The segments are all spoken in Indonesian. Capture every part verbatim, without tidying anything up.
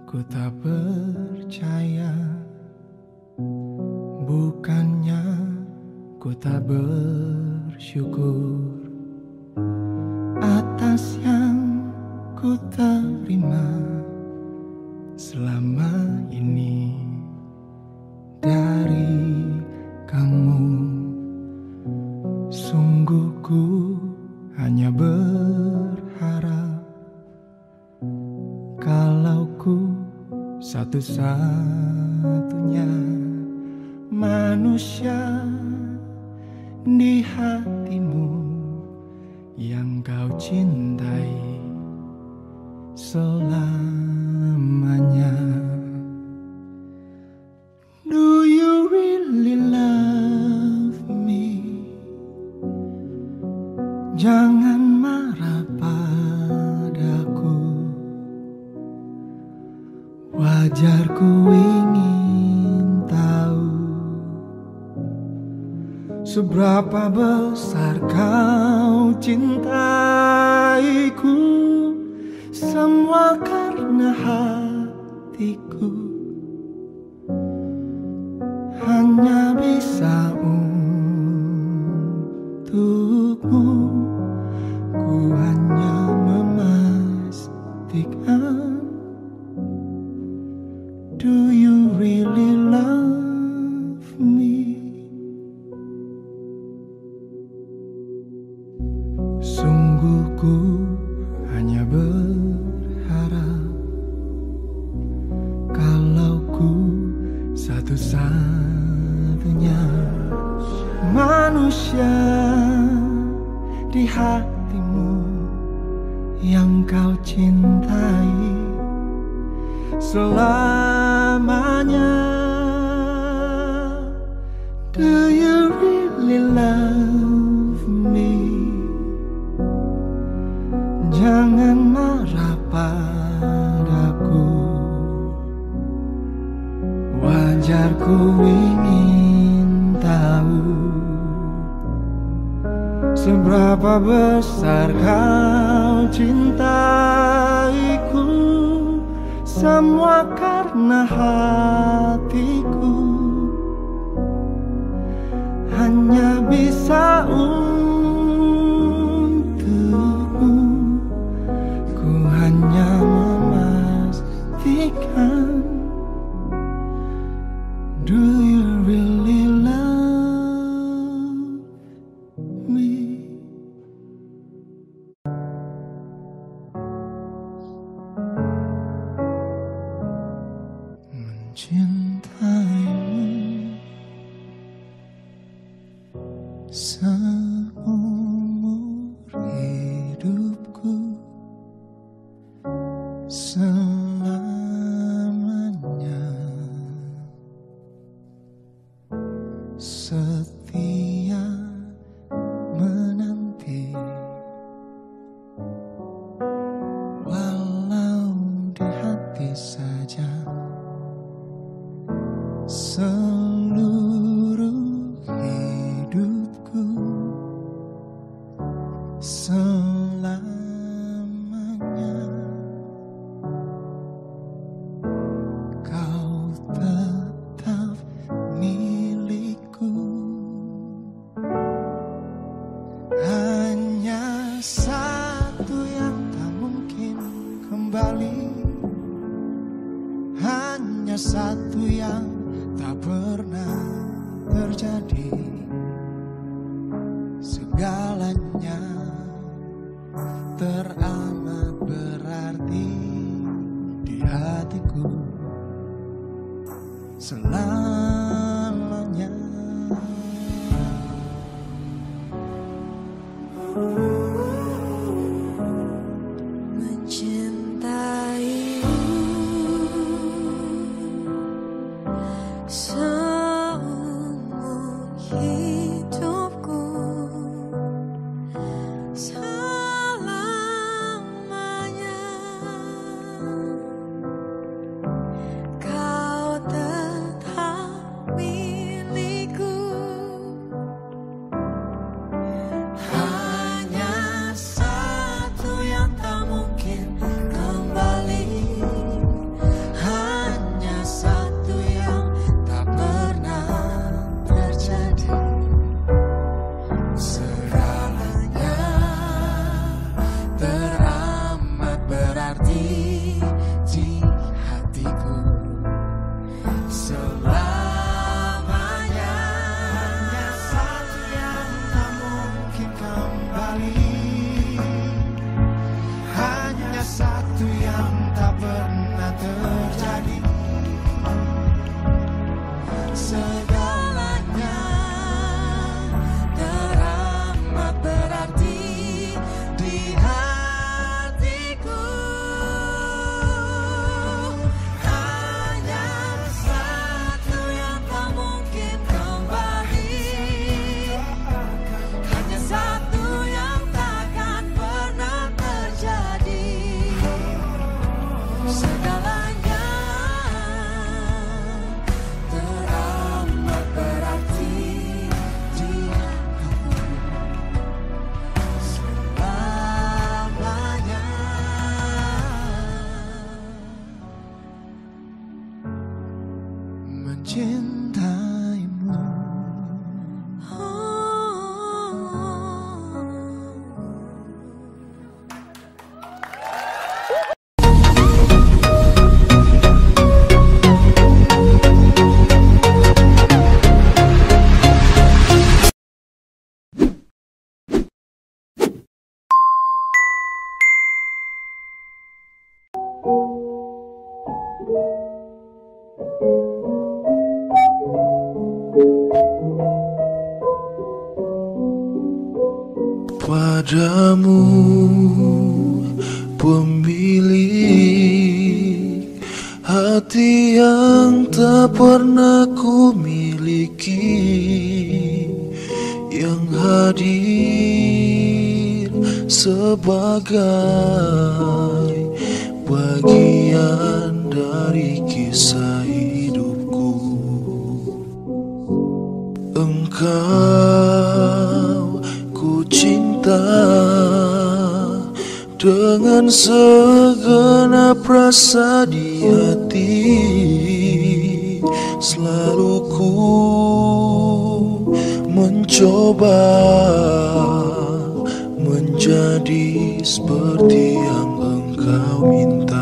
Ku tak percaya, bukannya ku tak bersyukur atas yang ku terima selama ini dari kamu. Sungguh ku hanya berharap kalau ku satu-satunya manusia di hatimu yang kau cintai selamanya. Do you really love me? Jangan marah padaku, wajar ku ingin tahu seberapa besar kau cintaiku. Semua karena hatiku hanya bisa untukmu. Ku hanya memastikan, do you really love me? Sungguh ku hanya berharap kalau ku satu-satunya manusia di hatimu yang kau cintai selamanya. Do you really love me? Jangan marah padaku, wajar ku ingin tahu seberapa besar kau cintaiku. Semua karena hatiku hanya bisa untukmu. Ku hanya memastikan, do you really love me? Mencintaimu seumur hidupku, selamanya setia menanti, walau di hati saja seluruh hidupku selamanya. Kau tetap milikku, hanya satu yang tak mungkin kembali, hanya satu yang tak pernah terjadi. Segalanya teramat berarti di hatiku selamanya. Seumur hidupku selamanya, kau tetap mencintaimu. Padamu pemilik hati yang tak pernah ku miliki, yang hadir sebagai bagian dari kisah hidupku. Engkau ku cinta dengan segenap rasa di hati, selalu ku mencoba menjadi seperti yang engkau minta.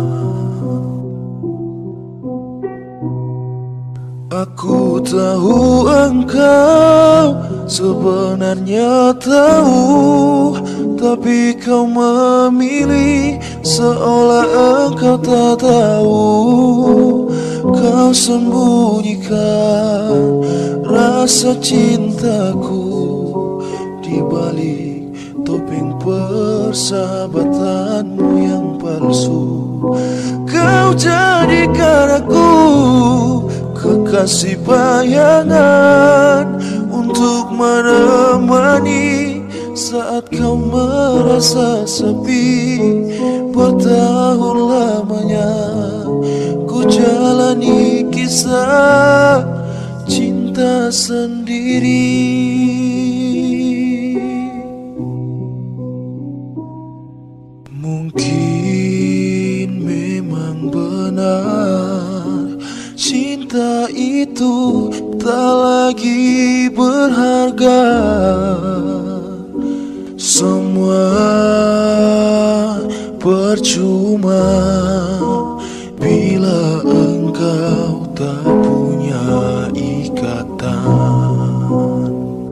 Aku tahu engkau sebenarnya tahu, tapi kau memilih seolah engkau tak tahu. Kau sembunyikan rasa cintaku di balik topeng persahabatanmu yang palsu. Kau jadikan aku kekasih bayangan untuk menemani saat kau merasa sepi. Bertahun lamanya ku jalani kisah cinta sendiri. Mungkin memang benar cinta itu tak lagi berharga. Semua percuma bila engkau tak punya ikatan.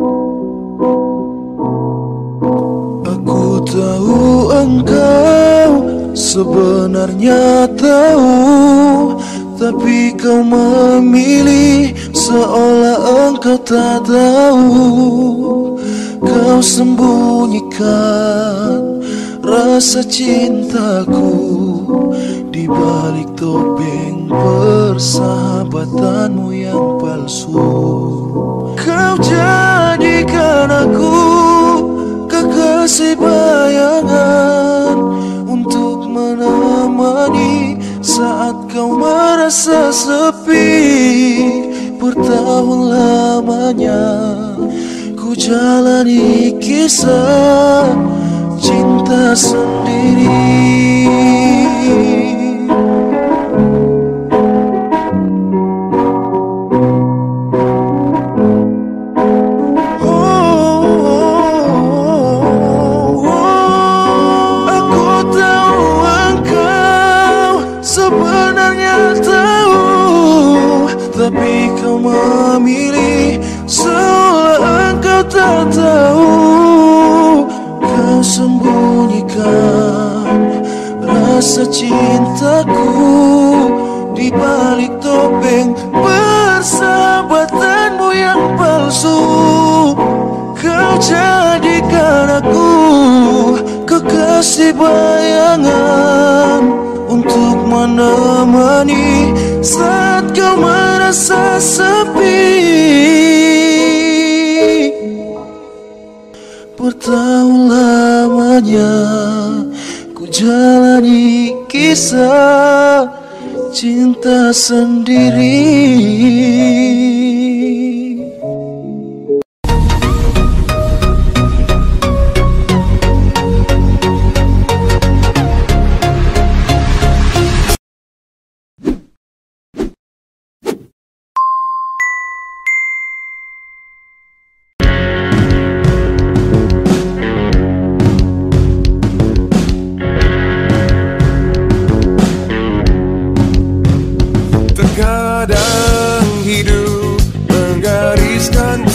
Aku tahu engkau sebenarnya tahu, tapi kau memilih seolah engkau tak tahu. Kau sembunyikan rasa cintaku di balik topeng persahabatanmu yang palsu. Kau jadikan aku kekasih bayangan untuk menemani saat kau merasa sepi. Bertahun lamanya ku jalani kisah cinta sendiri. Tapi kau memilih seolah engkau tak tahu. Kau sembunyikan rasa cintaku di balik topeng persahabatanmu yang palsu. Kau jadikan aku kekasih bayangan untuk menemani saat kau merasa sepi. Bertahun lamanya ku jalani kisah cinta sendiri.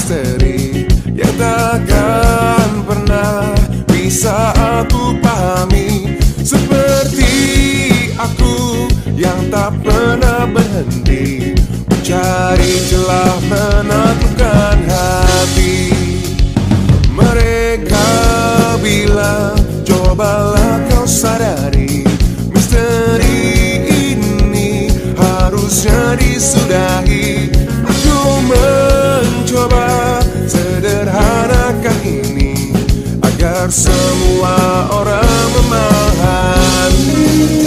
misteri yang takkan pernah bisa aku pahami. Seperti aku yang tak pernah berhenti mencari celah menaklukkan hati. Mereka bilang cobalah kau sadari, misteri ini harusnya disudahi. Aku mencoba sederhanakan ini agar semua orang memahami.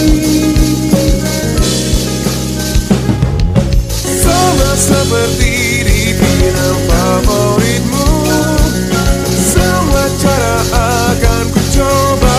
Sama seperti di film favoritmu, semua cara akan ku coba.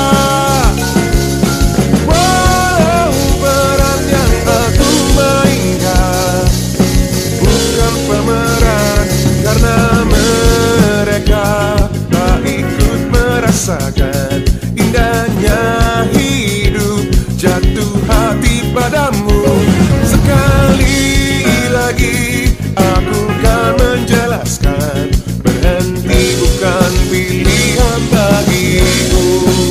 Walau peran yang aku mainkan bukan pemeran, karena mereka tak ikut merasakan indahnya hidup. Jatuh hati padamu sekali lagi, aku kan menjelaskan, berhenti bukan pilihan bagiku.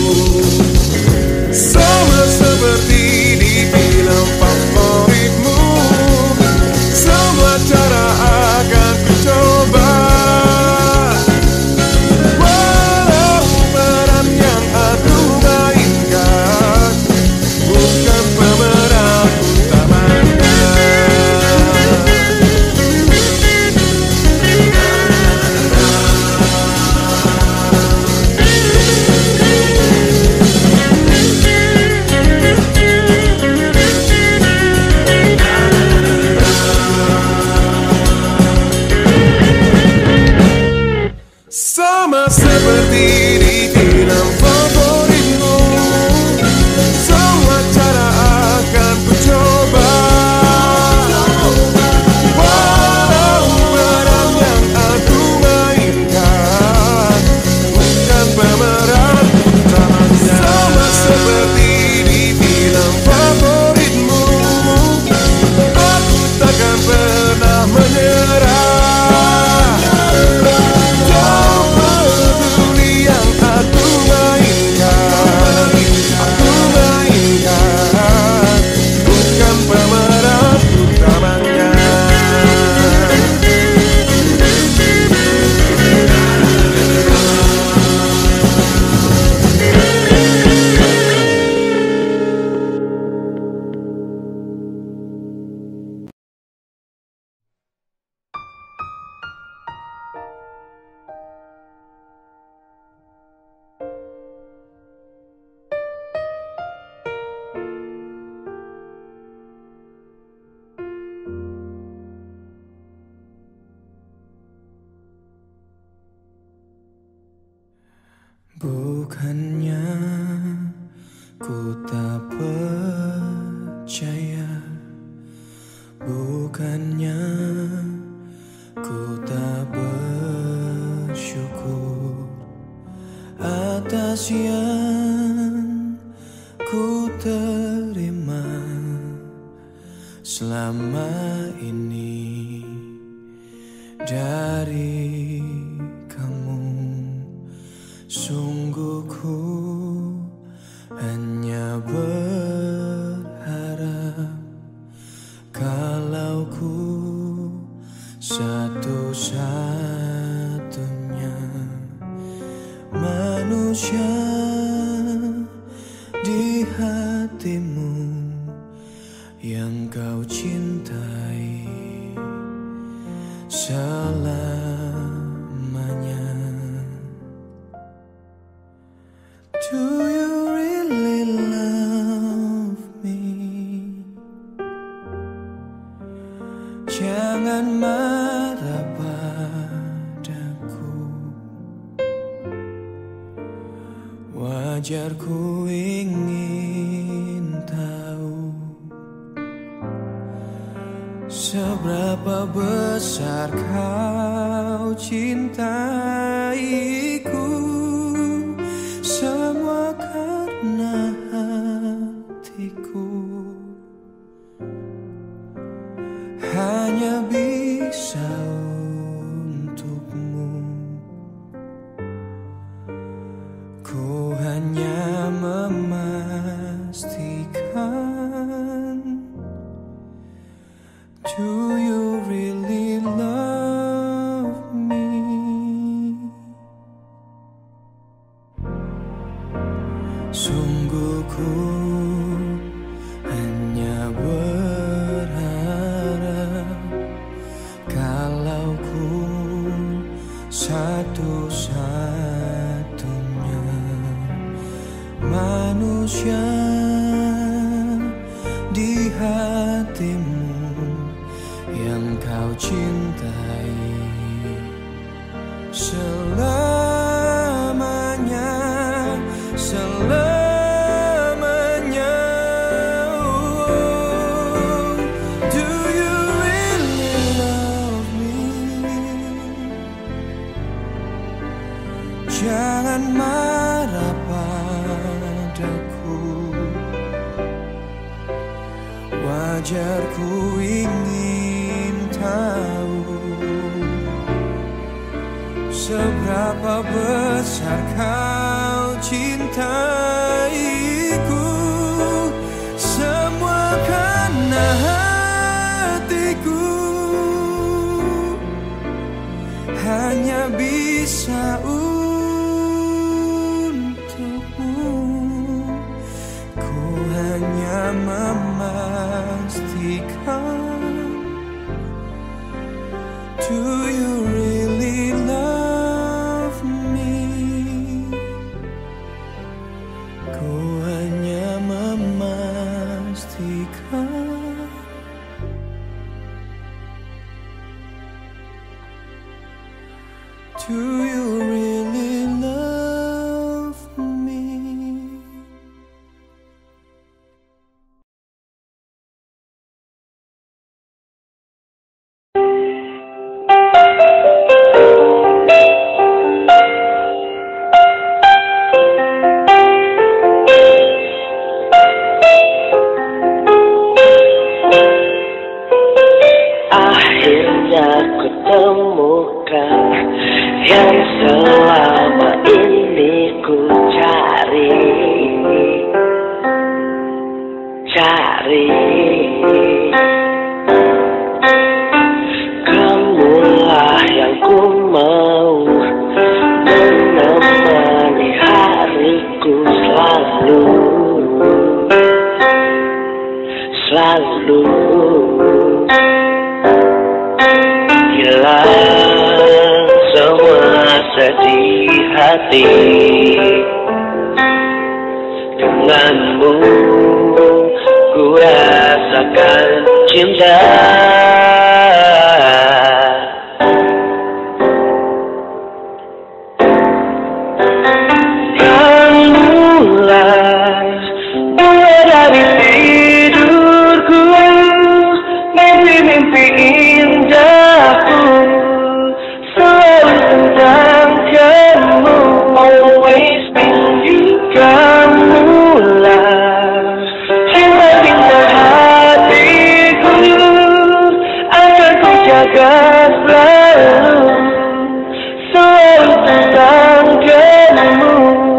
Sama seperti di film favoritmu, semua cara akan ku coba. Walau peran yang aku mainkan bukan pemeran utamanya. Sama seperti di film favoritmu, semua cara akan ku coba. Walau peran yang aku mainkan bukan pemeran utamanya. Sama seperti di film favoritmu, aku takkan pernah menyerah. Bukannya ku tak percaya, bukannya ku tak bersyukur atas yang ku terima selama ini dari kamu. Sungguh ku hanya berharap kalau ku satu-satunya manusia di hatimu yang kau cintai selamanya. Do you really love me? Jangan marah padaku, wajar ku ingin tahu seberapa besar kau cintaiku. Semua karena hatiku hanya bisa untuk Do you really love me? Sungguh ku hanya berharap kalau ku satu-satunya manusia di hatimu yang kau cintai selamanya, selamanya. Oh, do you really love me? Jangan marah padaku, wajar ku ingin tahu seberapa besar kau cintaiku. Semua karena hatiku hanya bisa untukmu. Ku hanya memastikan, do you really love me? Ku hanya memastikan, do you really love me? Akhirnya ku temukan yang selama ini ku cari, cari. Kamulah yang ku mau menemani hariku selalu, selalu. Hilang semua sedih hati denganmu, ku rasakan cinta. Kamulah bunga dari tidurku, mimpi-mimpi indahku selalu tentang kamu, always been you. Kamulah cinta bintang hatiku, akan ku jaga selalu, selalu tentang kamu.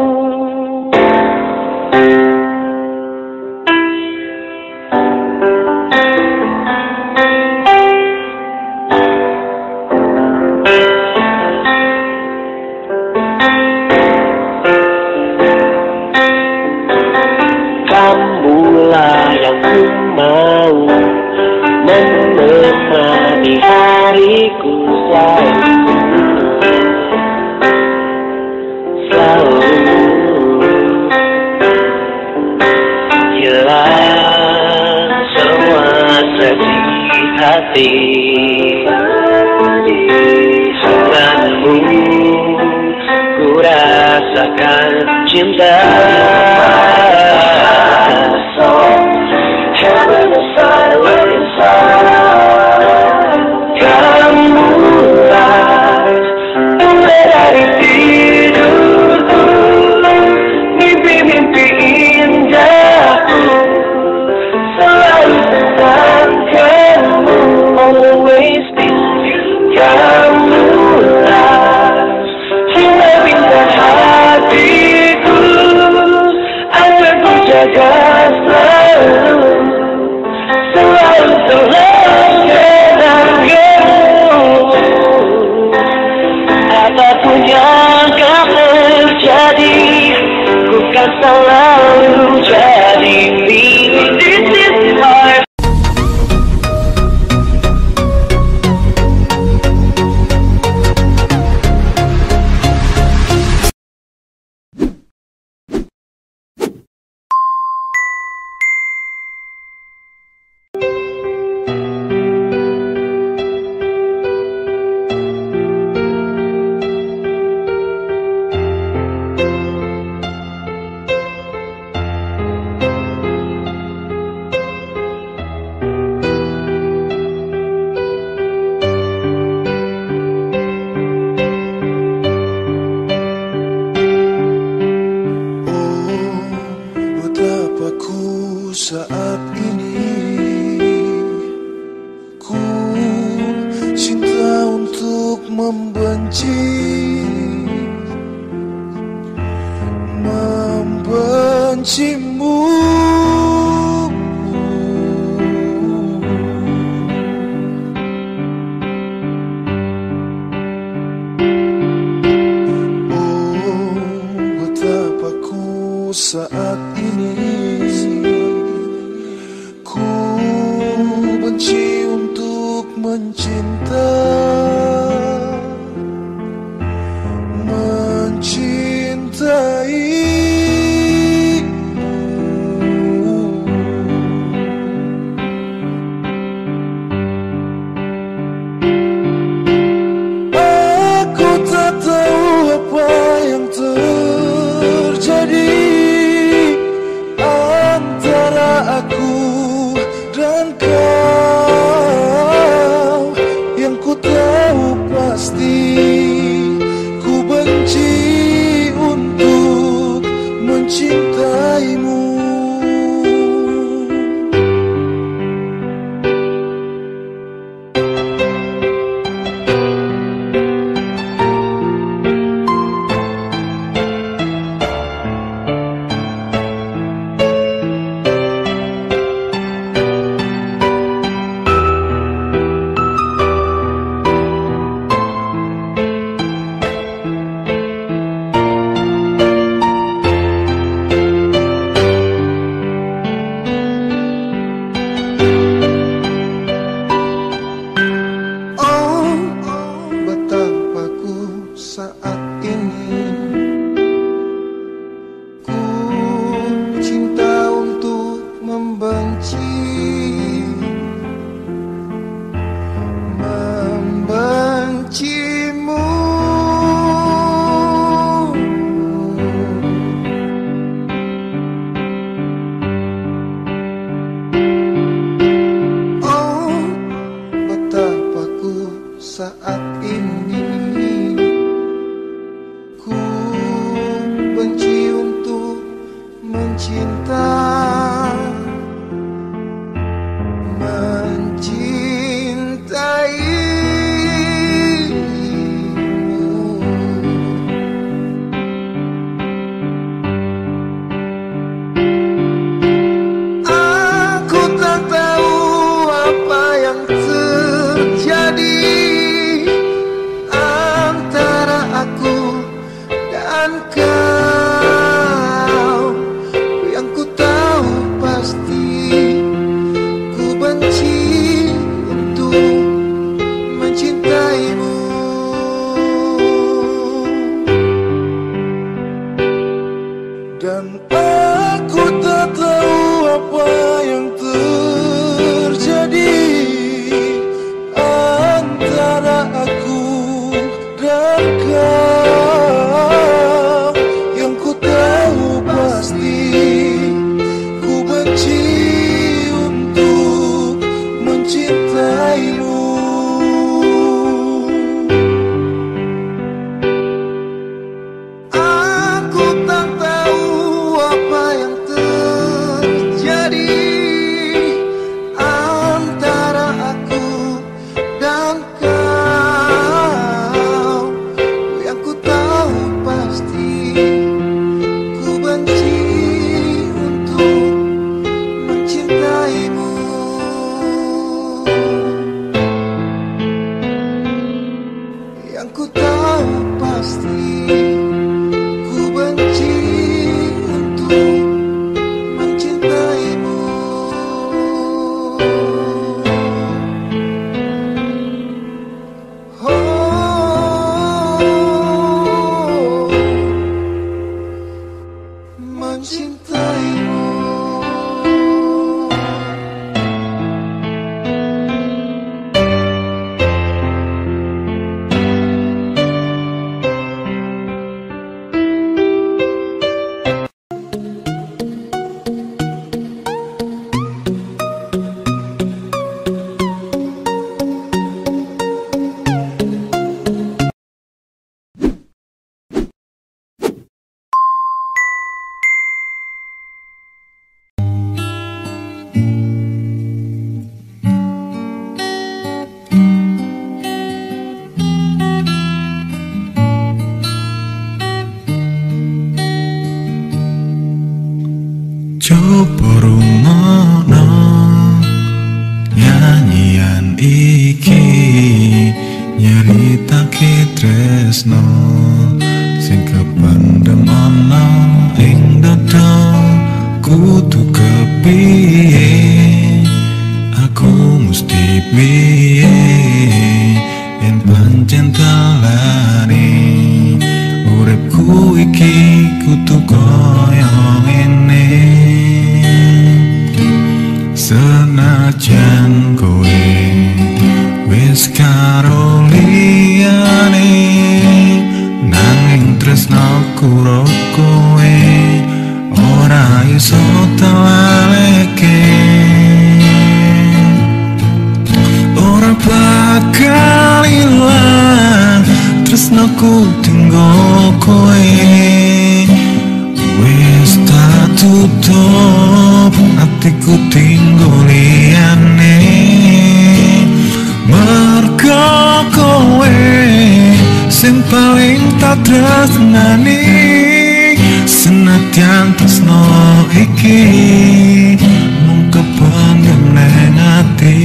Kamulah yang ku mau menemani hariku selalu, selalu. Hilang semua sedih hati denganmu, ku rasakan cinta. Kamulah bunga dari tidurku, mimpi-mimpi indahku selalu tentang kamu, always been you. Kamulah cinta bintang hatiku, akan ku jaga selalu, selalu, selalu. mencinta, mencintaimu. Aku tak tahu apa yang terjadi antara aku dan kau. Yang ku tahu pasti ku benci untuk mencintaimu. Saat ini ku cinta untuk membenci, membencimu. Oh, betapa ku saat ini benci untuk mencinta, mencintaimu. Aku tak tahu apa yang terjadi antara aku dan kau. Yang ku tahu pasti ku benci untuk mencintaimu. Dan aku tak tahu apa yang terjadi antara aku dan kau. Yang ku tahu pasti ku benci untuk mencintaimu. Aku tak tahu apa yang terjadi antara aku dan kau. Yang ku tahu pasti ku benci untuk mencintaimu. Yang ku tahu pasti ku benci untuk mencintaimu. Oh, mencintaimu. Coba rungokno nyanyian iki, nyeritake tresno sing kependem ana ing dada. Kudu kepiye, aku mesti piye. iki kudu koyo ngene. Senajan kowe wis karo liyane, nanging tresnaku karo kowe ora iso taleke. Ora bakal ilang tresnaku tinggo kowe, wis tak tutup atiku tinggo liyane. Mergo kowe sing paling tak tresnani, senadyan tresno iki mung kependem nang ati.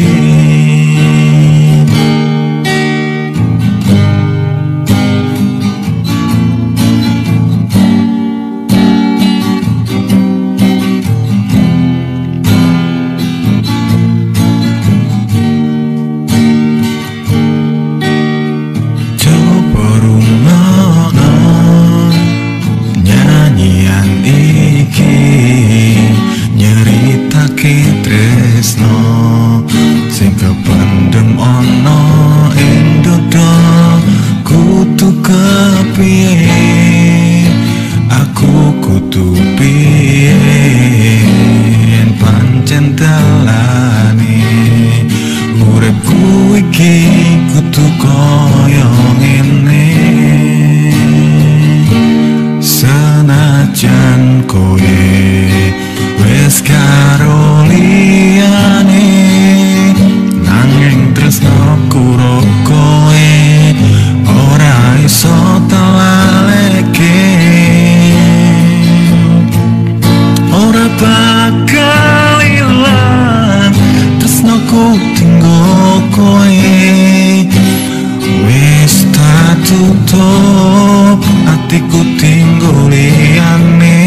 Tresno sing kependem ana ing dodo, kudu kepiye aku kudu piye pancen dalane uripku iki kudu koyo ngene. Senajan kowe wis karo liyane, nanging tresnaku karo kowe ora iso taleke. Ora bakal ilang tresnaku tinggo kowe, wis tak tutup atiku tinggo liyane.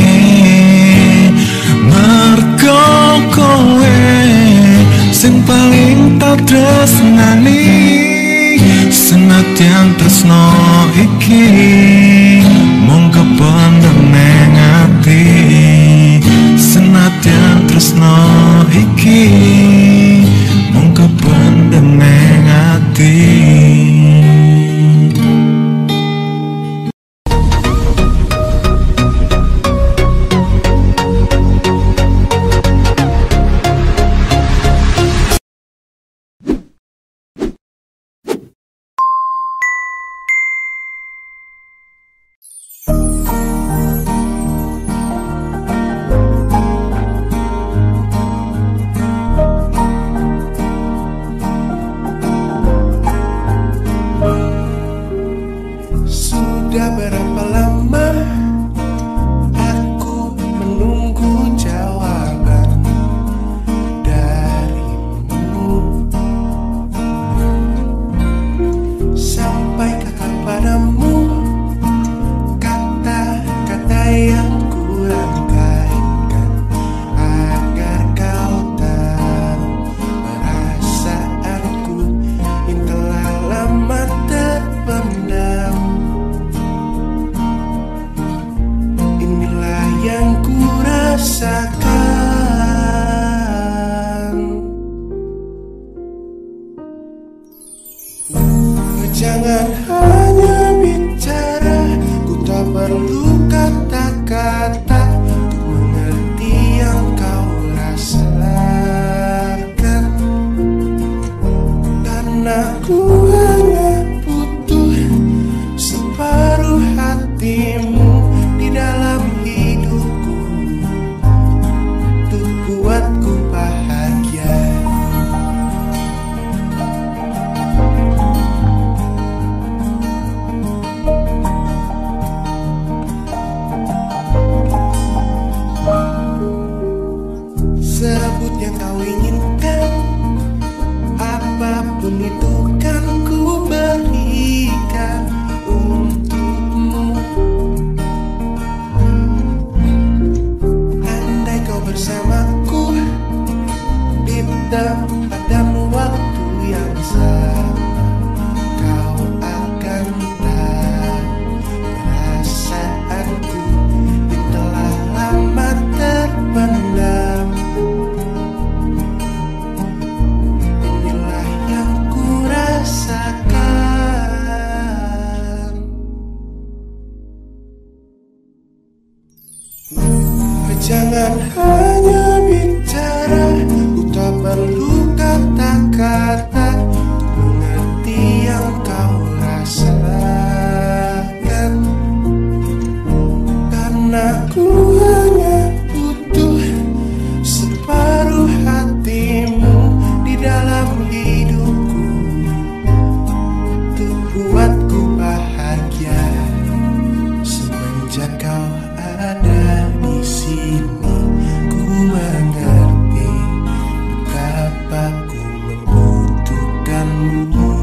Mergo kowe sing paling tak tresnani, senadyan tresno iki mung kependem nang ati. Senadyan tresno iki mung kependem nang ati. Sudah berapa lama aku menunggu jawaban darimu, sampaikan padamu kata-kata yang kurangkaikan agar kau tahu perasaanku yang telah lama terpendam. Inilah yang ku rasakan. Jangan hanya bicara, ku tak perlu kata-kata untuk mengerti yang kau rasakan. Karena ku hanya butuh separuh hatimu di dalam hidupku untuk buatku bahagia. Jangan hanya bicara, ku tak perlu kata-kata mengerti yang kau rasakan. Karena ku hanya butuh separuh hatimu di dalam hidupku untuk buatku bahagia. Semenjak kau ada di sini, ku mengerti betapa ku membutuhkanmu.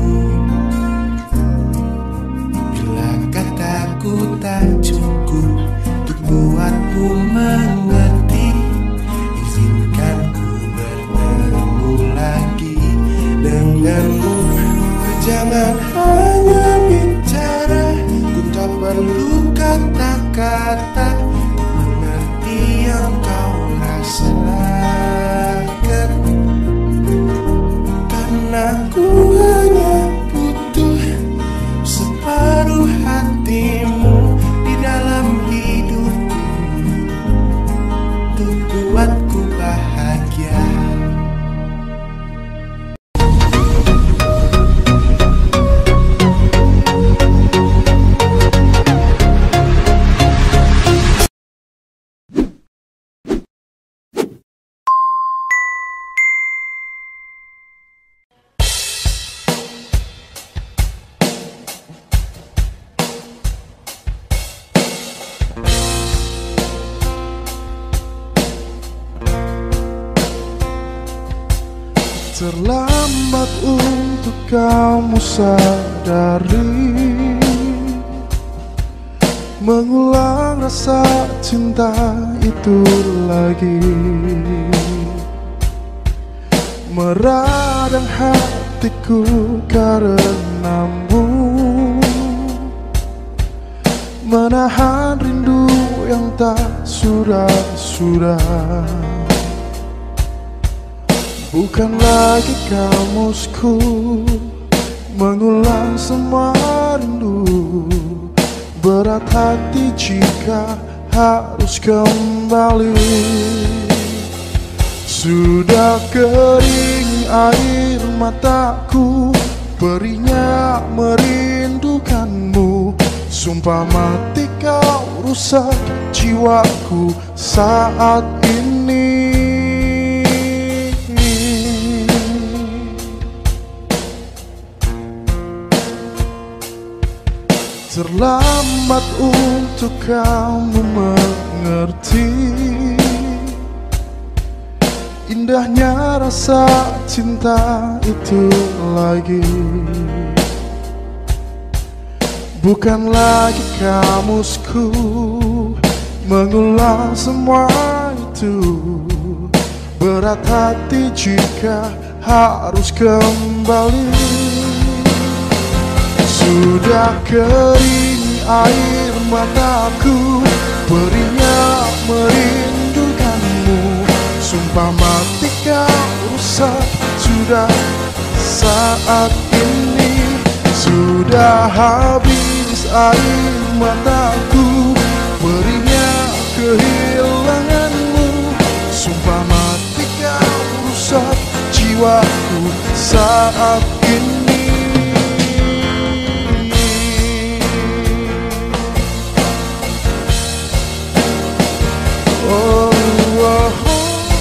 Bila kataku tak cukup untuk buatku mengerti, izinkan ku bertemu lagi denganmu. Jangan hanya bicara, ku tak perlu kata-kata mengerti yang kau rasakan. Karena ku hanya butuh separuh hatimu di dalam hidupku untuk buatku bahagia. Terlambat untuk kamu sadari, mengulang rasa cinta itu lagi, meradang hatiku karenamu, menahan rindu yang tak sudah-sudah. Bukan lagi kamusku mengulang semua rindu, berat hati jika harus kembali. Sudah kering air mataku, perihnya merindukanmu. Sumpah mati kau rusak jiwaku saat ini. Terlambat untuk kamu mengerti indahnya rasa cinta itu lagi. Bukan lagi kamusku mengulang semua itu, berat hati jika harus kembali. Sudah kering air mataku, perihnya merindukanmu. Sumpah mati kau rusak sudah saat ini. Sudah habis air mataku, perihnya kehilanganmu. Sumpah mati kau rusak jiwaku saat ini. Oh, oh, oh.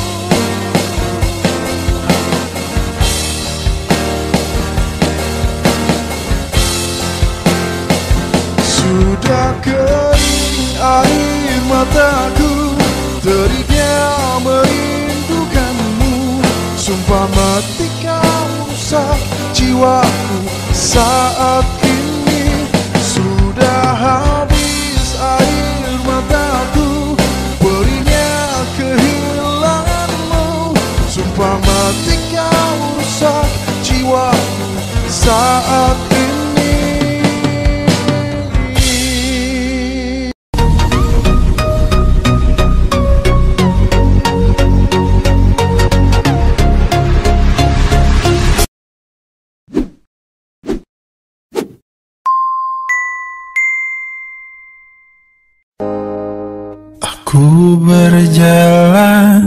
Sudah kering air mataku, teriknya merindukanmu. Sumpah mati kau rusak jiwaku saat ini. Sudah habis air mataku, perihnya kehilanganmu. Sumpah mati kau rusak jiwaku saat ini. Ku berjalan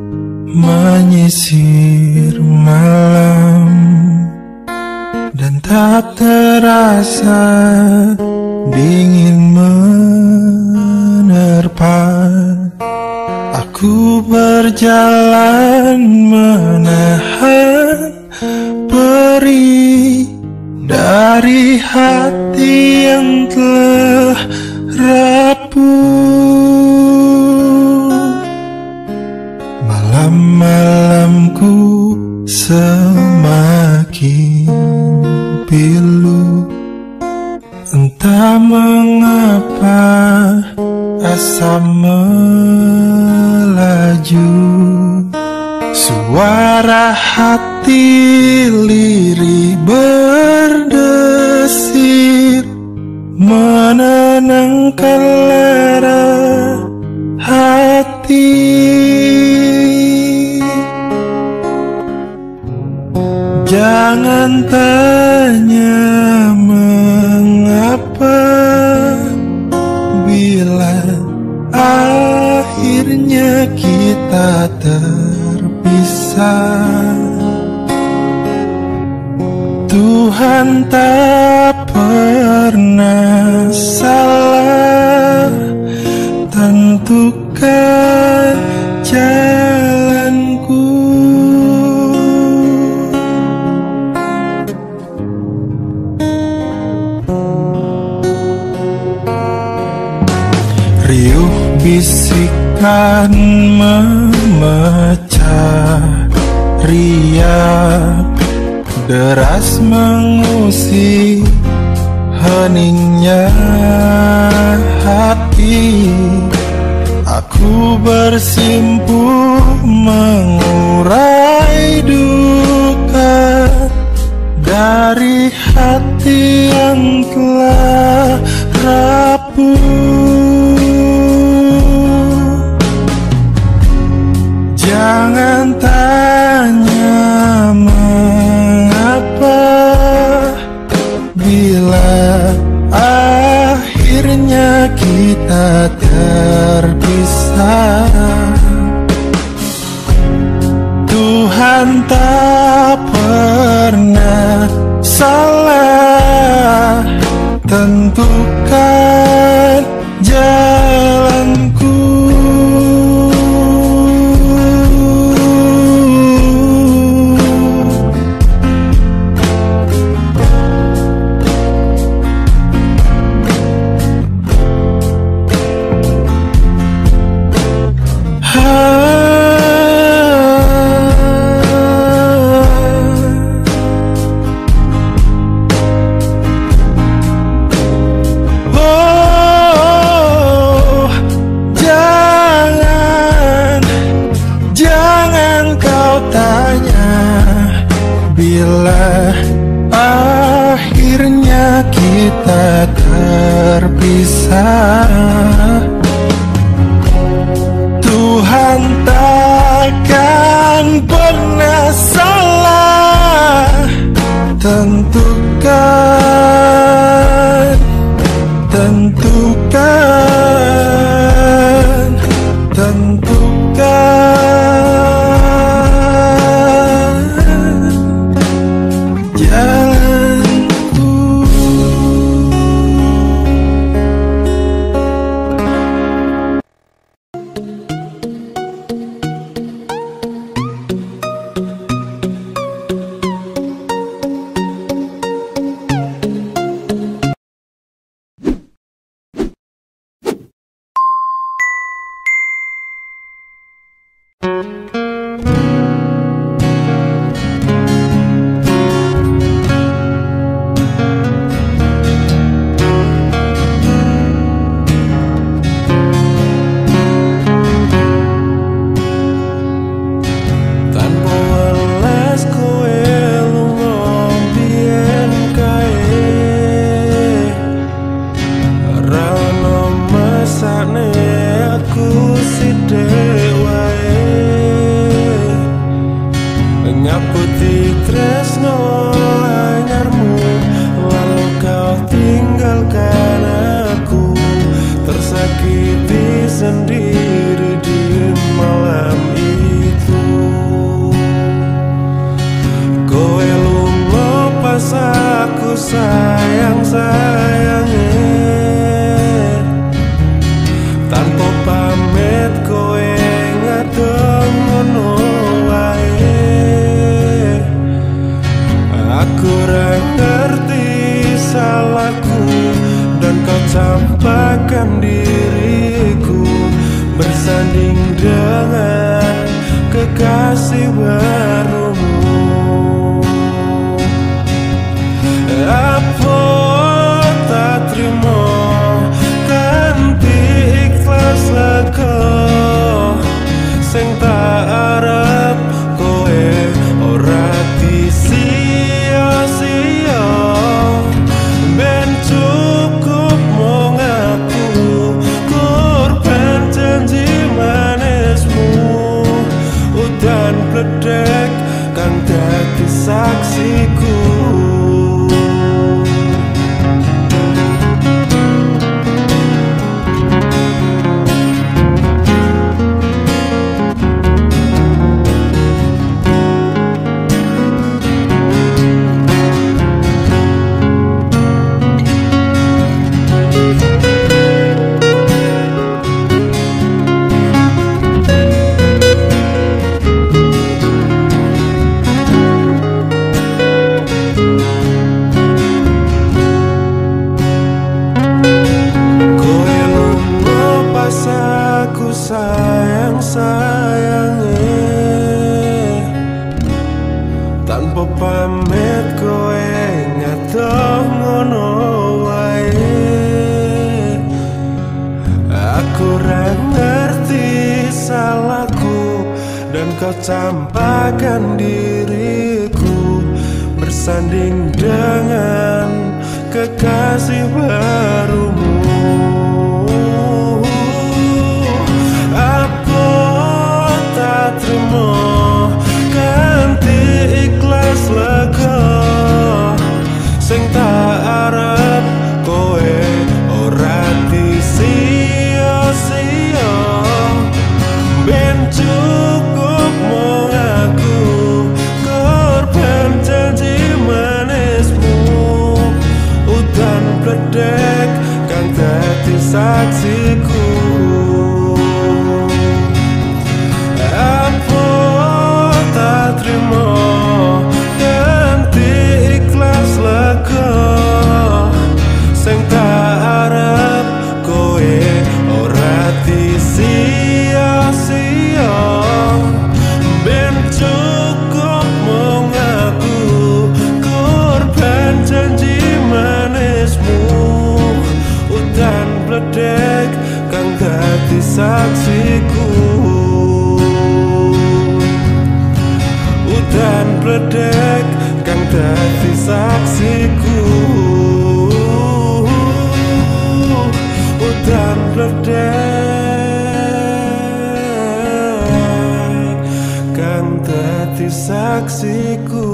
menyisir malam, dan tak terasa dingin menerpa. Aku berjalan menahan perih dari hati yang telah rapuh. Malam-malamku semakin pilu, entah mengapa asa melaju. Suara hati lirih berdesir, menenangkan lara hati. Jangan tanya mengapa bila akhirnya kita terpisah. Tuhan tak pernah salah, tentukan jalanku. Riuh bisikan memecah riak, deras mengusik heningnya hati. Aku bersimpuh mengurai duka dari hati yang telah rapuh. Jangan tanya mengapa bila akhirnya kita terpisah. Tuhan tak pernah salah, tentukan jalanku. Bila akhirnya kita terpisah, Tuhan takkan pernah salah, tentukan, tentukan, tentukan jalanku. Sendiri di sayang-sayange, tanpa pamit kowe ngadeg ngono wae. Aku ora ngerti salahku dan kau campakkan diriku bersanding dengan kekasih barumu. Apa tak terima kanthi ikhlas lego, sing tak arep kowe ora disia-sia. Ben cukup mung aku korban janji manismu, udan pledek kang dadi saksiku. Tanpa pamit kowe ngadeg ngono wae. Aku ora ngerti salahku dan kau campakkan diriku bersanding dengan kekasih barumu. Apa tak terima kanthi ikhlas lega, sing tak arep kowe ora disia-sia. Ben cukup mung aku korban janji manismu, udan pledek kang dadi saksiku. Apa tak terima ganti ikhlas lego, sing tak arep kowe ora disia-sia. Ben cukup mung aku korban janji manismu, udan pledek kang dadi saksiku. Udan pledek kang dadi saksiku. Udan pledek kang dadi saksiku.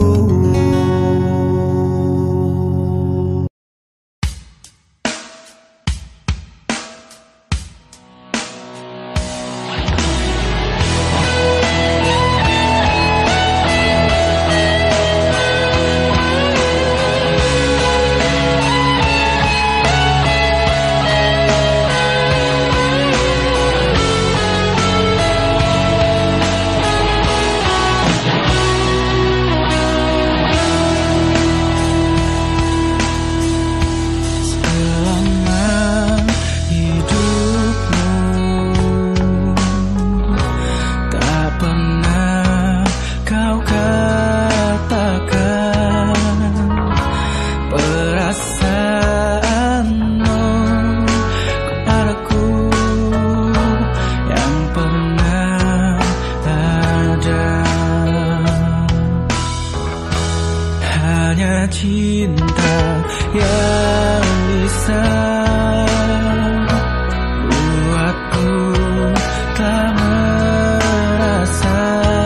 Cinta yang bisa buatku tak merasa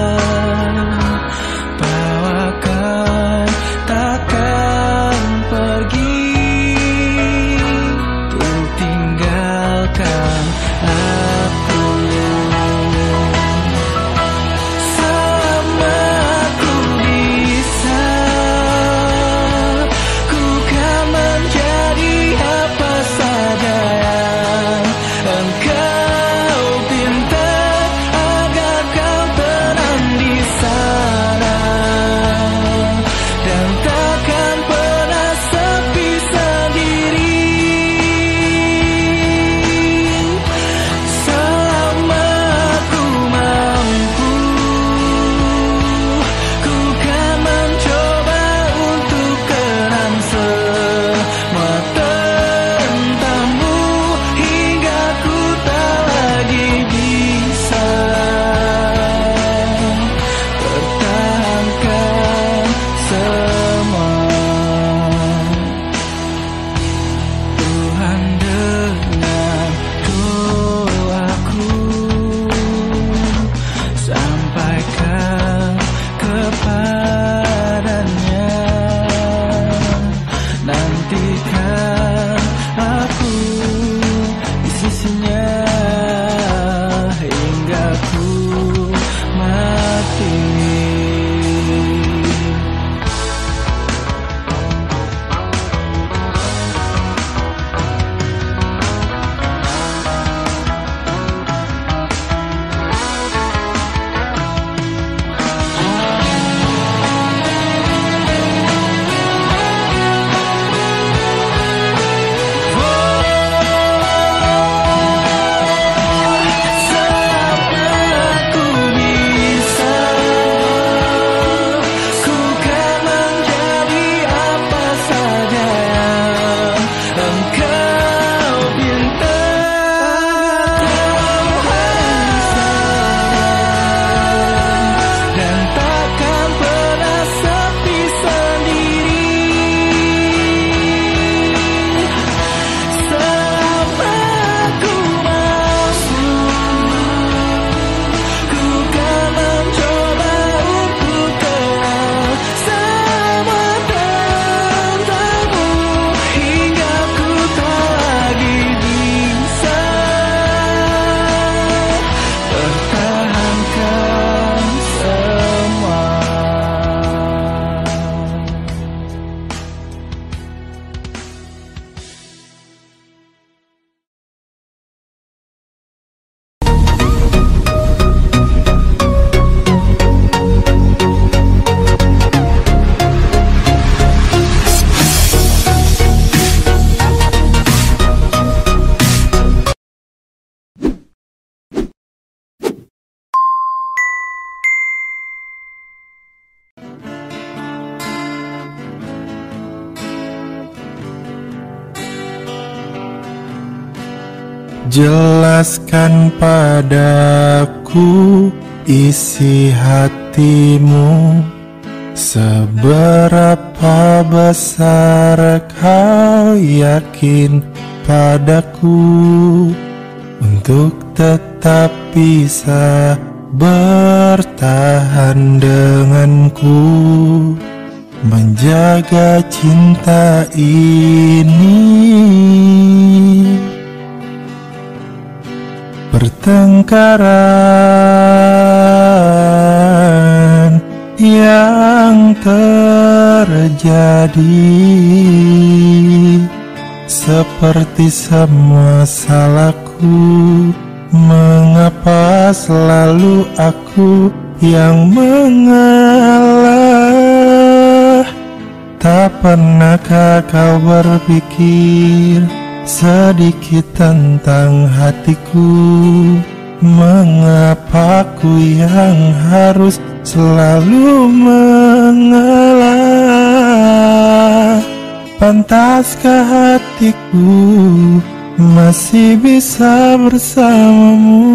bahwa kau takkan pergi untuk tinggalkan aku. Selama ku bisa, ku kan Jelaskan padaku isi hatimu, seberapa besar kau yakin padaku untuk tetap bisa bertahan denganku, menjaga cinta ini. Pertengkaran yang terjadi seperti semua salahku. Mengapa selalu aku yang mengalah? Tak pernahkah kau berpikir sedikit tentang hatiku? Mengapa aku yang harus selalu mengalah? Pantaskah hatiku masih bisa bersamamu?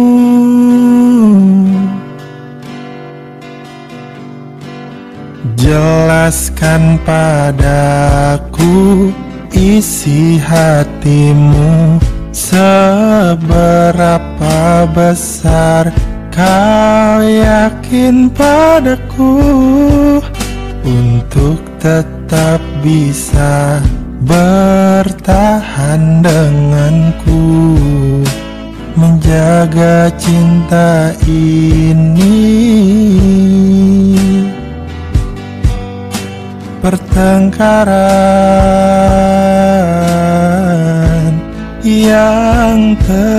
Jelaskan padaku isi hatimu, seberapa besar kau yakin padaku untuk tetap bisa bertahan denganku, menjaga cinta ini. Pertengkaran yang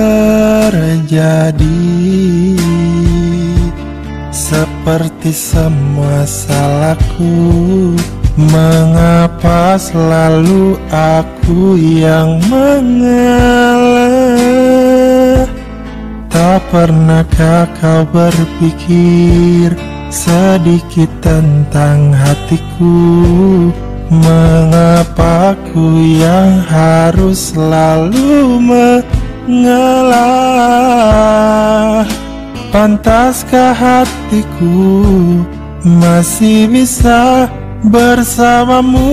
terjadi seperti semua salahku. Mengapa selalu aku yang mengalah? Tak pernahkah kau berpikir sedikit tentang hatiku? Mengapa aku yang harus selalu mengalah? Pantaskah hatiku masih bisa bersamamu?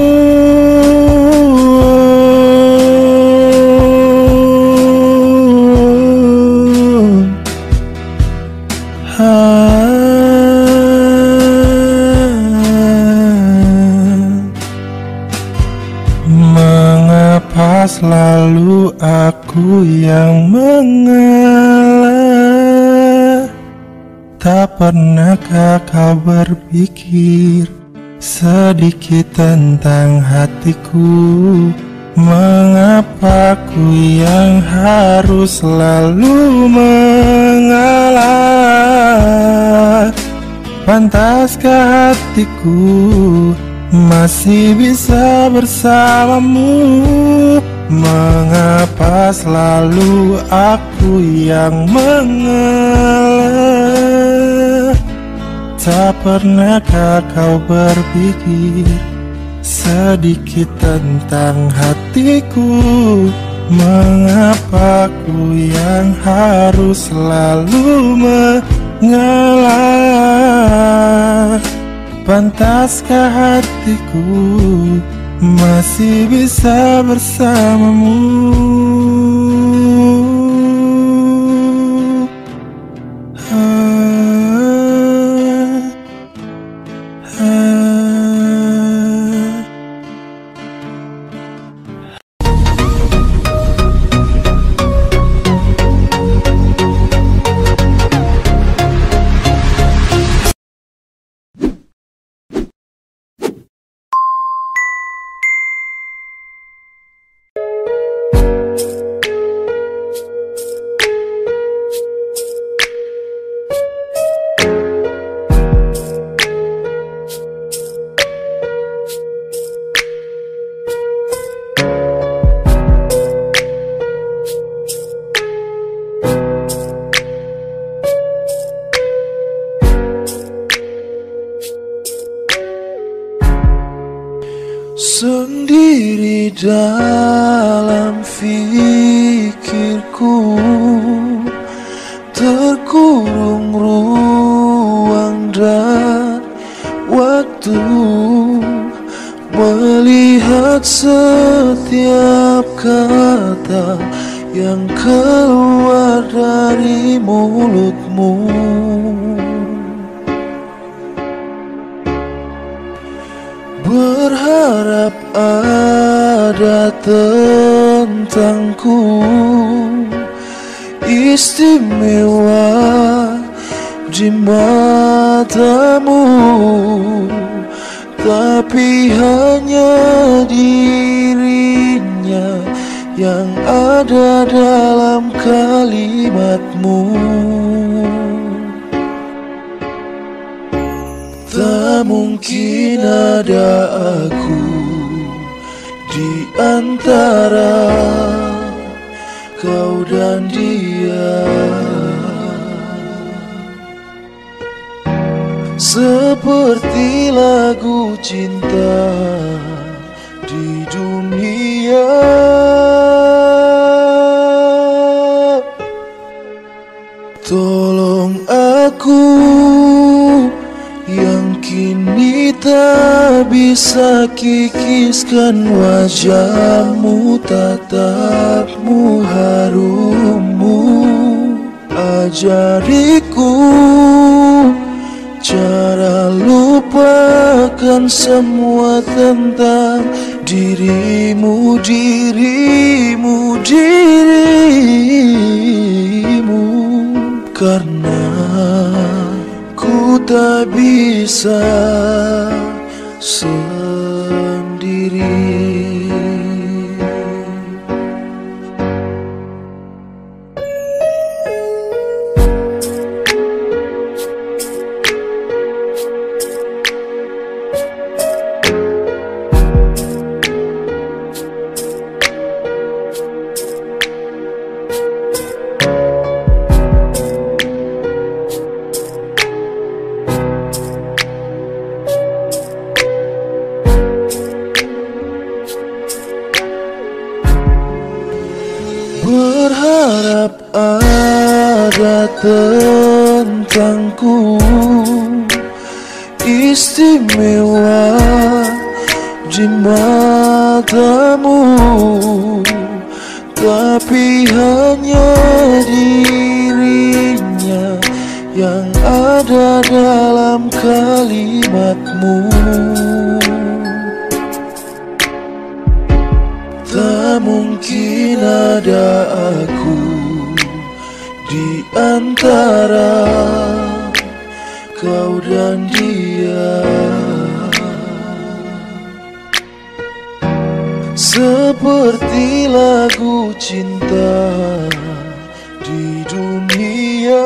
Mengapa selalu aku yang mengalah? Tak pernahkah kau berpikir sedikit tentang hatiku? Mengapa aku yang harus selalu mengalah? Pantaskah hatiku masih bisa bersamamu? Mengapa selalu aku yang mengalah? Tak pernahkah kau berpikir sedikit tentang hatiku? Mengapa aku yang harus selalu mengalah? Pantaskah hatiku masih bisa bersamamu? sendiri dalam fikirku, terkurung ruang dan waktu, melihat setiap kata yang keluar dari mulutmu. Berharap ada tentangku istimewa di matamu, tapi hanya dirinya yang ada dalam kalimatmu. Tak mungkin ada aku di antara kau dan dia. Seperti lagu cinta di dunia, tolong aku yang kini tak bisa kikiskan wajahmu, tatapmu, harummu. Ajariku cara lupakan semua tentang dirimu, dirimu, dirimu, karena ku tak bisa sendiri. Berharap ada tentangku istimewa di matamu, tapi hanya dirinya yang ada dalam kalimatmu. Tak mungkin ada aku di antara kau dan dia. Seperti lagu cinta di dunia,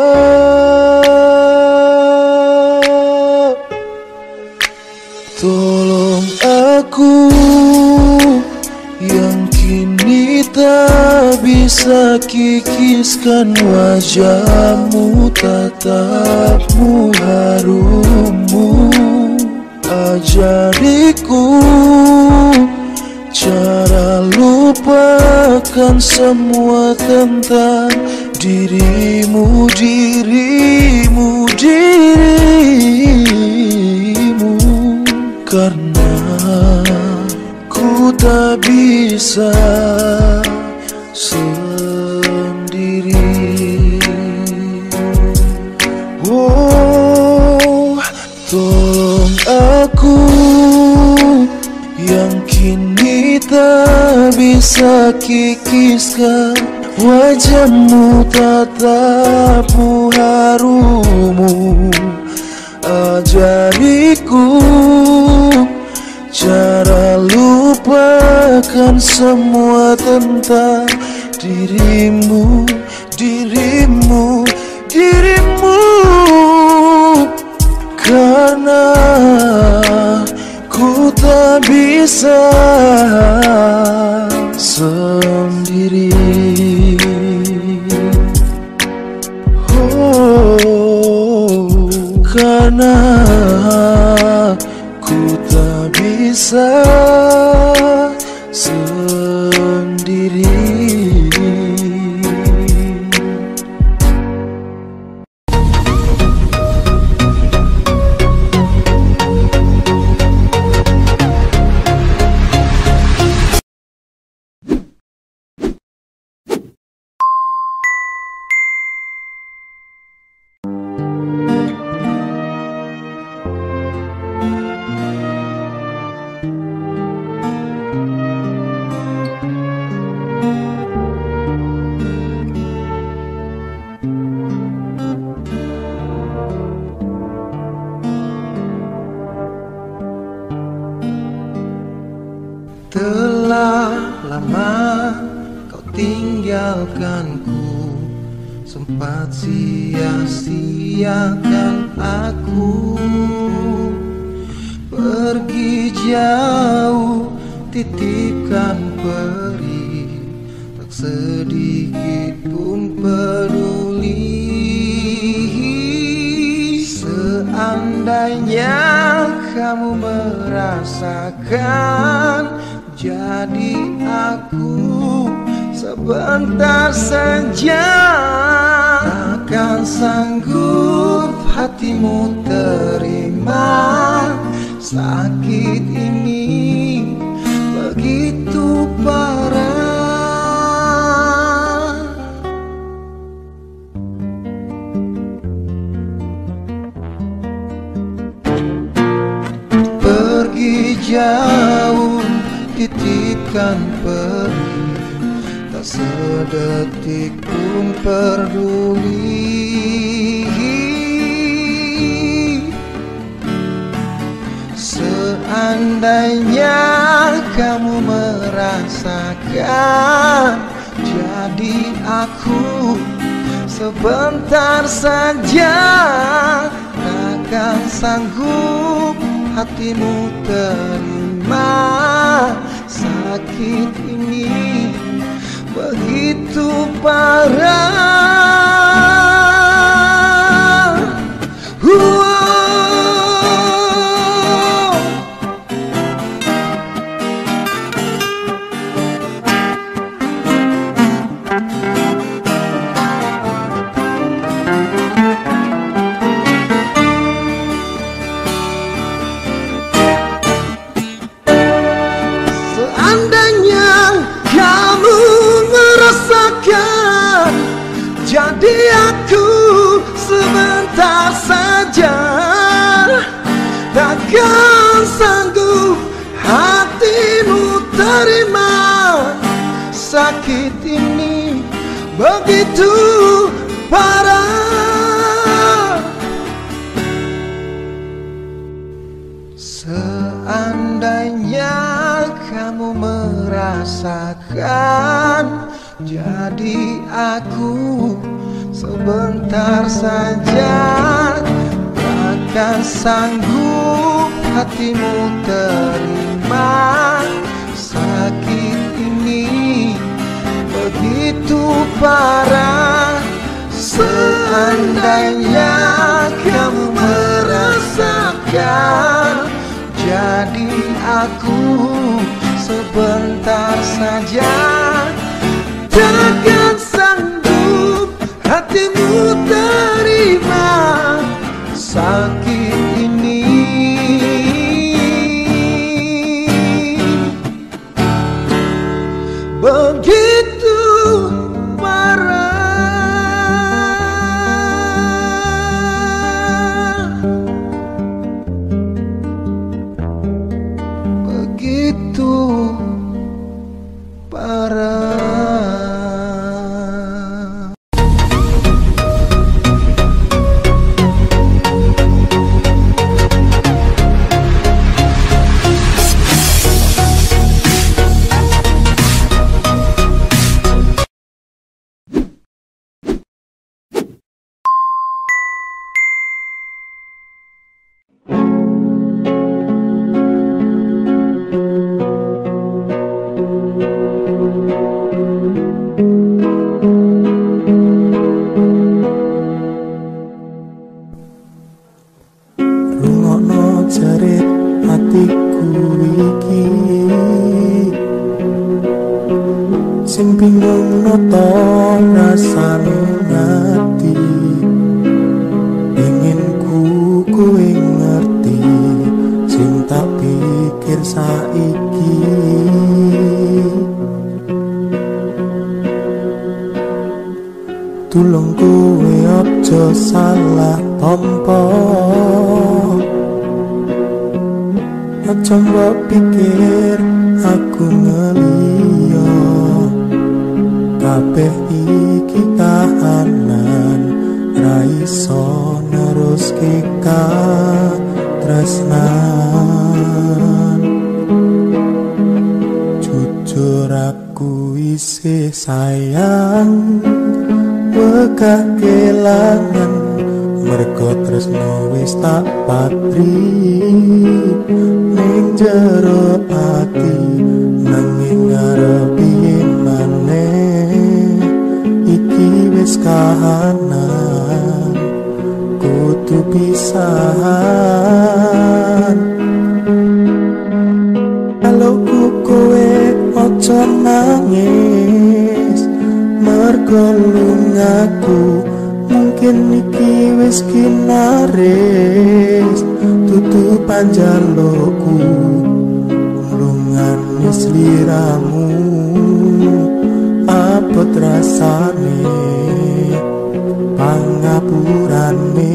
tolong aku yang kini tak bisa kikiskan wajahmu, tatapmu, harummu. Ajariku cara lupakan semua tentang dirimu, dirimu, dirimu, karena ku tak bisa sendiri. Oh, tolong aku yang kini tak bisa kikiskan wajahmu, tatapmu, harummu. Ajariku cara lupakan semua tentang dirimu, dirimu, dirimu, karena ku tak bisa sendiri. Oh, karena ku tak bisa merasa sendiri. Telah lama kau tinggalkanku, sempat sia-siakan aku. Pergi jauh, titipkan peri, tak sedikit pun peduli. Seandainya kamu merasakan, jadi aku sebentar saja. Takkan sanggup hatimu terima sakit ini begitu parah. Pergi jauh, titipkan peri, tak sedetik pun peduli. Seandainya kamu merasakan, jadi aku sebentar saja. Takkan sanggup hatimu terima sakit ini begitu parah. Wow. Jadi aku sebentar saja. Takkan sanggup hatimu terima sakit ini begitu parah. Seandainya kamu merasakan, jadi aku sebentar saja. Takkan sanggup hatimu terima sakit ini begitu parah. Seandainya kamu merasakan, jadi aku sebentar saja. Takkan sanggup hatimu terima sakit ini begitu parah, begitu parah. Thank you. iki sing bingung noto rasane ngati ingin ku kowe ngerti sing tak pikir saiki tulung kowe aja salah tompo aja mbok pikir aku ngeliyo kabeh iki kahanan ra iso neruske tresnan jujur aku isih sayang wegah kelangan mergo tresno wis tak patri ning jero ati nanging ngarepi maneh iki wis kahanan kudu pisahan kalau ku kowe ojo nangis mergo lungaku mungkin iki wis kinaris tutu panjaloku lungan sliramu apa rasane pangapurane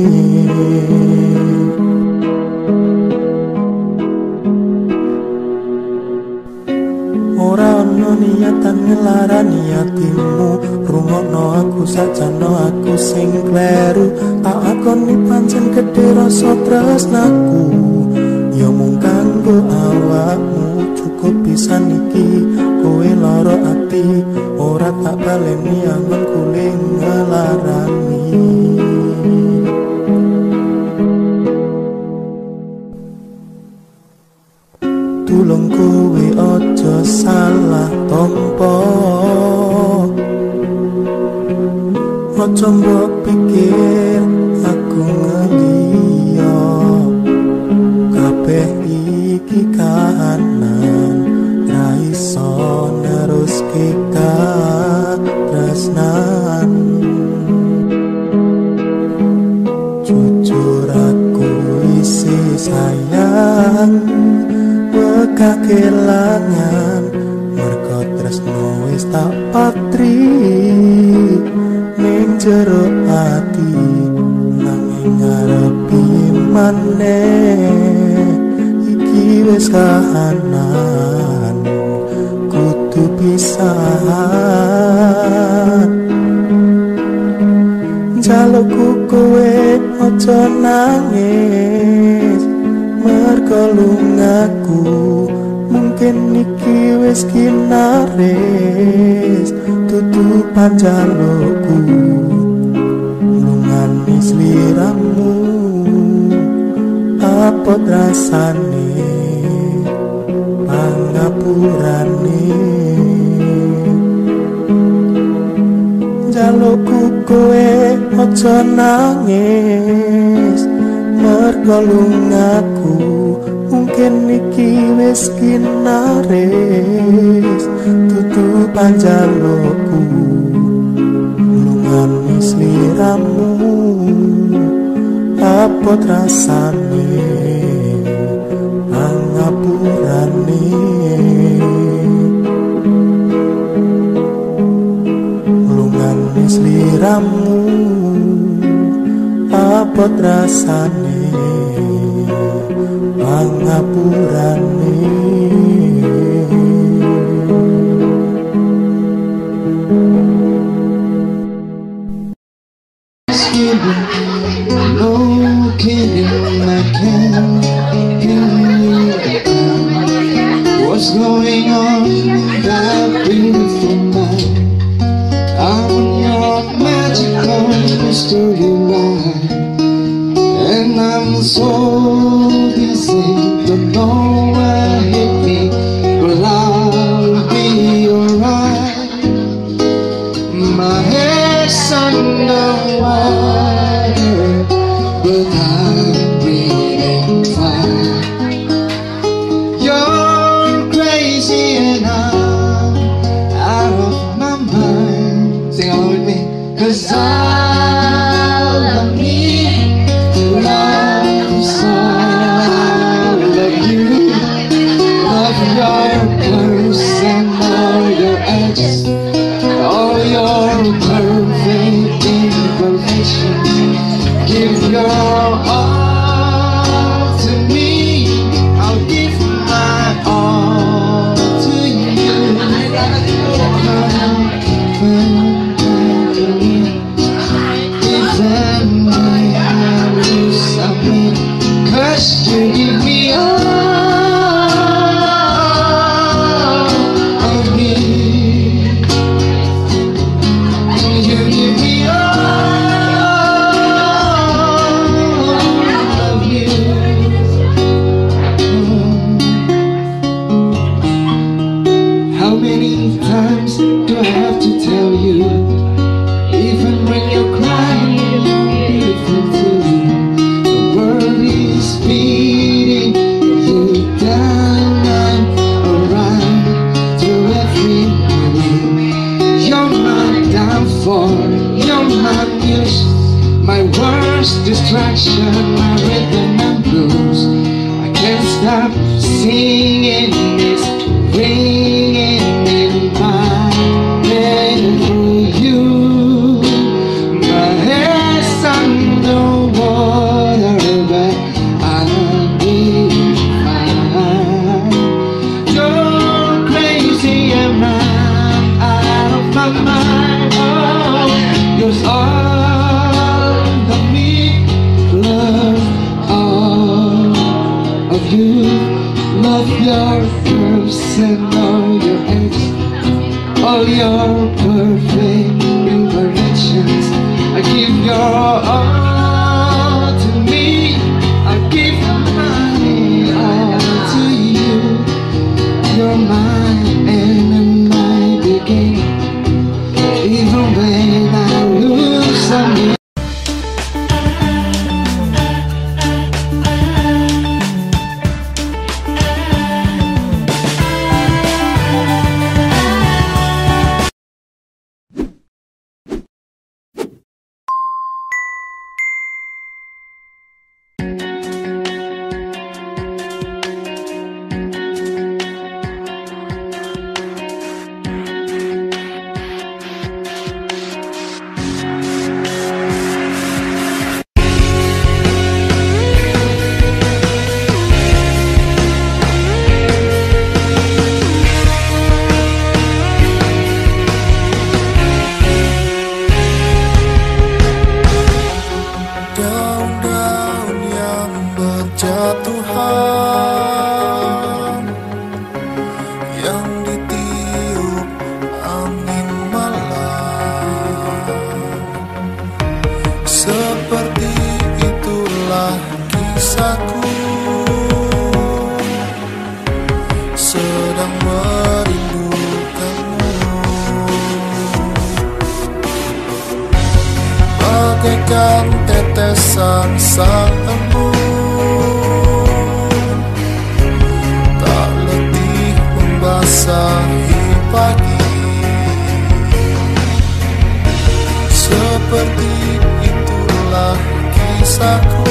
ora ono niatan ngelarani hatimu rungokno aku sajano aku sing kleru tak akoni pancen gedhe rasa tresnaku ya mung kanggo awakmu cukup pisan iki kowe lara ati ora tak baleni angon kuling ngelarani tulung kowe aja salah tompo aja mbok pikir aku ngeliyo kabeh iki kahanan ra iso neruske tresnan jujur aku isih sayang wegah kelangan mergo tresno wis tak patri ning jero ati nanging ngarepi maneh iki wis kahanan kudu pisahan jalukku kowe aja nangis mergo lungaku mungkin iki wis kinaris tutu panjaloku lungan sliramu apa rasane pangapurane jalukku kowe aja nangis mergo lungaku mungkin iki wis kinaris tutu panjaloku lungan sliramu apa rasane pangapurane lungan sliramu apa rasane pangapurane no kidding, I can't believe what's going on that beautiful night. I'm on your magical storyline, and I'm so dizzy, don't know where hit me, but I'll be alright. My head's underwater, but I'm breathing fine. You're crazy and I'm out of my mind. Sing along with me. Cause all of me loves all of you. Love your curves and all your edges, all your perfect imperfections. Give your all to me, I'll give my all to you. Even when I lose something, 'cause you give me all of me. You give me all of you. How many times do I have to tell you? Even when you're crying, you're beautiful too. The world is beating you down and around to every move. You're my downfall, you're my muse, my worst distraction, my rhythm and blues. I can't stop singing this, ringing in my head for you. My head's underwater, but I'll be fine. You're crazy and I'm out of my mind. Oh, yours all of me, love all of you. Love your curves and all your edges, all your perfect imperfections. I give your all to me, I give my all to you. You're mine and my beginning, even when I lose something. Daun-daun yang berjatuhan, yang ditiup angin malam. Seperti itulah kisahku, sedang merindukanmu. Bagaikan tetesan sang embun, tak letih membasahi pagi. Seperti itulah kisahku,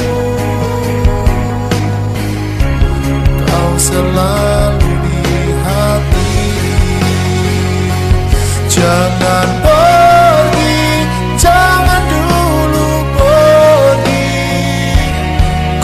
kau selalu di hati. Jangan pergi, jangan dulu pergi.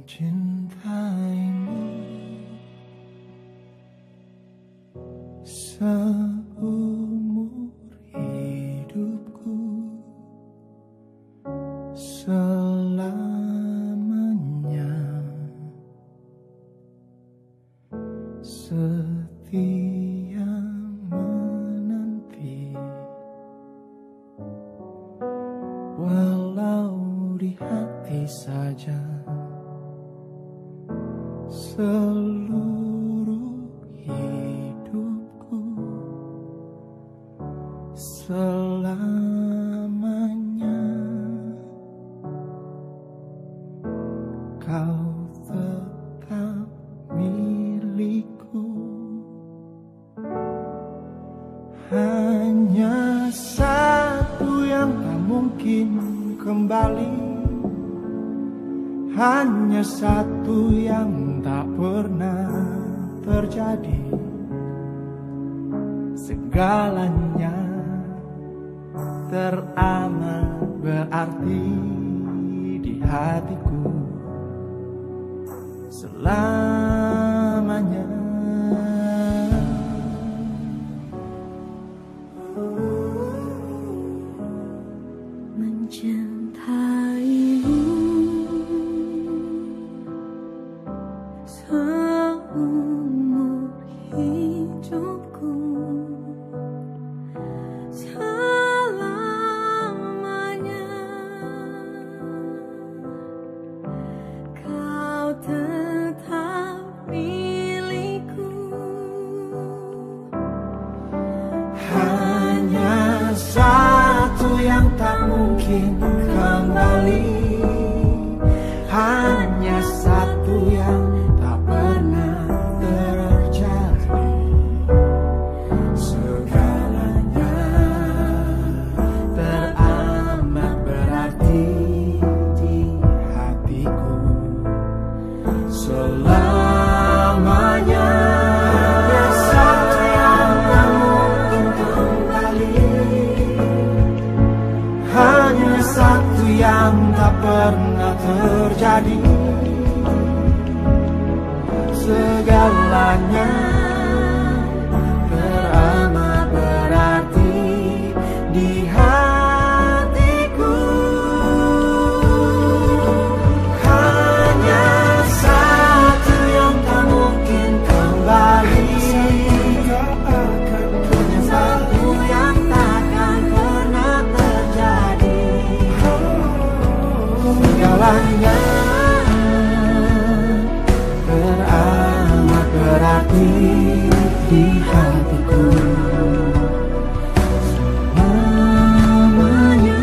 Mencintaimu seumur hidupku, selamanya setia menanti, walau di hati saja. Seluruh hidupku selamanya kau tetap milikku. Hanya satu yang tak mungkin kembali, hanya satu yang tak pernah terjadi. Segalanya teramat berarti di hatiku selamanya. Mencintaimu seumur hidupku, selamanya kau tetap milikku. Hanya satu yang tak mungkin kembali, hanya satu yang tak pernah terjadi. Segalanya teramat berarti di hatiku selamanya. Hanya satu yang tak mungkin kembali, hanya satu yang tak pernah terjadi. Segalanya teramat berarti di hatiku. Hanya satu yang tak mungkin kembali, hanya satu yang takkan pernah terjadi. Segalanya teramat berarti di hatiku selamanya.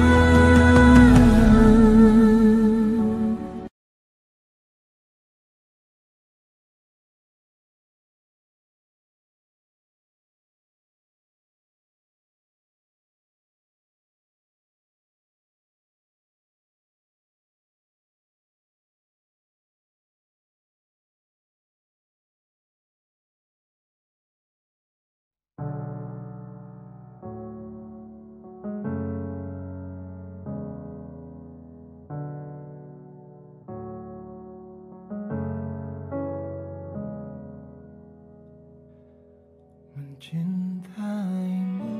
Mencintaimu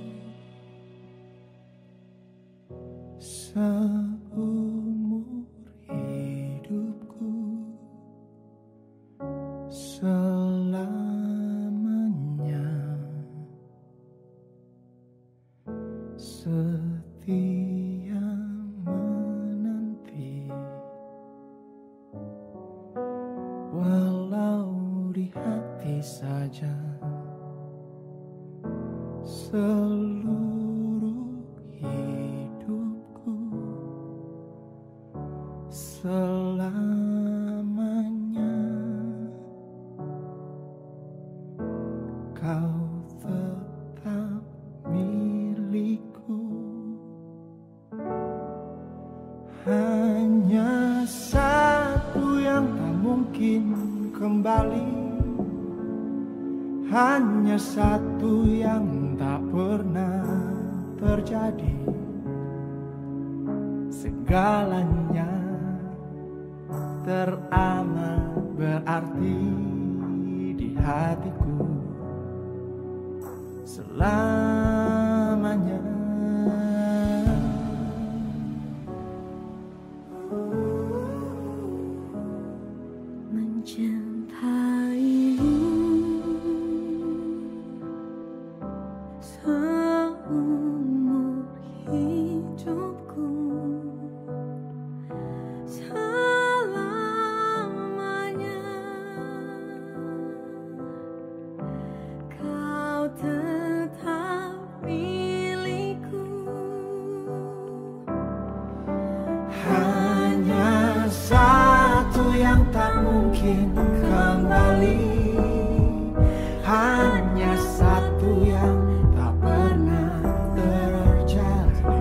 seumur hidupku, selamanya setia menanti, walau di hati saja. Seluruh hidupku selamanya kau tetap milikku. Hanya satu yang tak mungkin kembali, hanya satu yang tak pernah terjadi. Segalanya teramat berarti di hatiku selamanya. Mencintaimu seumur hidupku, selamanya kau tetap milikku. Hanya satu yang tak mungkin kembali, hanya satu yang tak pernah terjadi.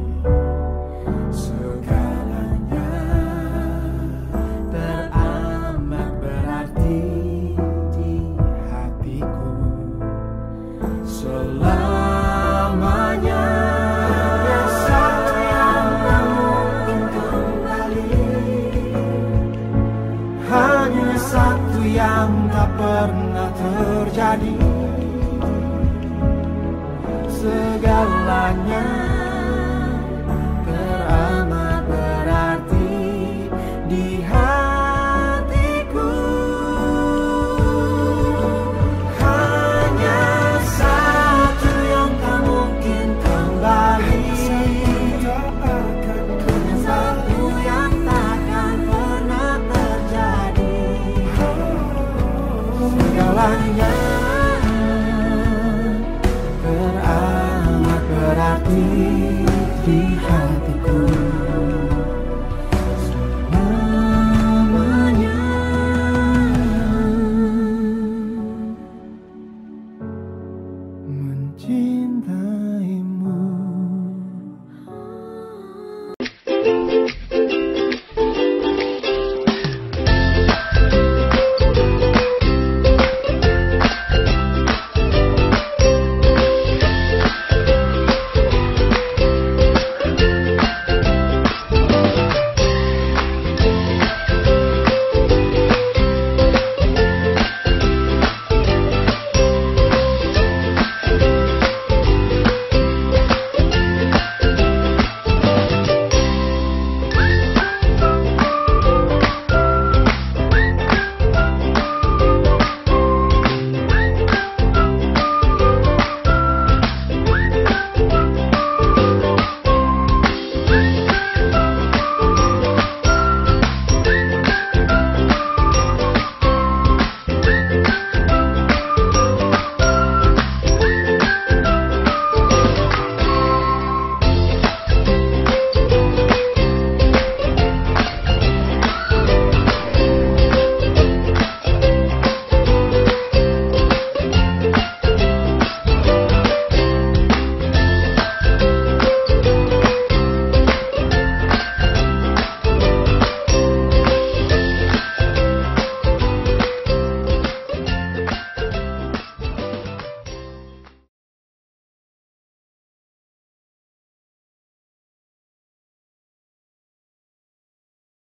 Segalanya teramat berarti di hatiku selamanya. Hanya satu yang tak mungkin kembali, hanya satu yang tak pernah terjadi.